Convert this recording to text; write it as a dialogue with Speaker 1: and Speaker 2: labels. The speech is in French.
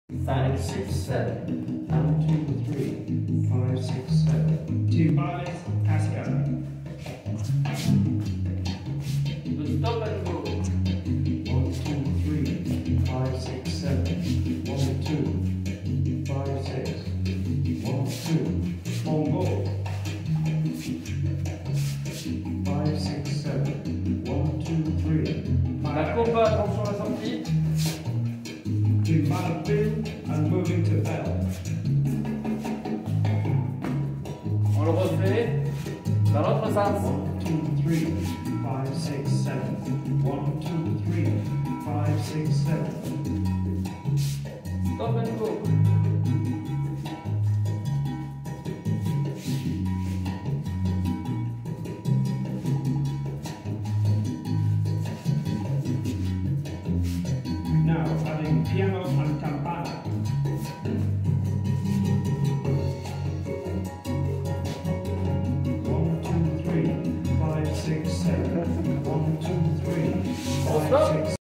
Speaker 1: 5, 6, 7.
Speaker 2: 1, 2, 3, 5, 6, 7. 2 violins, Casio.
Speaker 1: The stop and go.
Speaker 2: 1, 2, 3, 5, 6, 7. 1, 2, 5, 6. 1, 2. Bongo. 5, 6, 7. 1, 2, 3.
Speaker 1: La compa, attention à la sortie.
Speaker 2: Do bad boom and moving to bell.
Speaker 1: On le refait. Dans l'autre sens.
Speaker 2: 1, 2, 3, 5, 6, 7. 1, 2, 3, 5, 6, 7.
Speaker 1: Stop and go.
Speaker 2: Now adding piano and campana. 1, 2, 3, 5, 6, 7. 1, 2, 3, 5, 6.